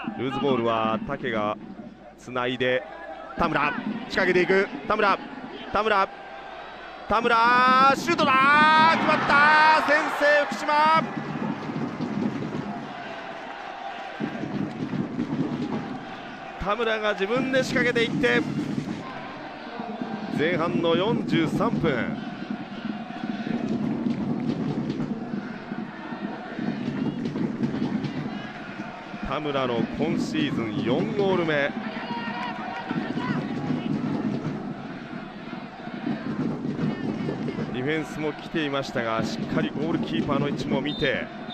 ルーズボールは竹がつないで田村仕掛けていく。田村シュートだー、決まった。先制福島。田村が自分で仕掛けていって前半の43分、田村の今シーズン4ゴール目。ディフェンスも来ていましたがしっかりゴールキーパーの位置も見て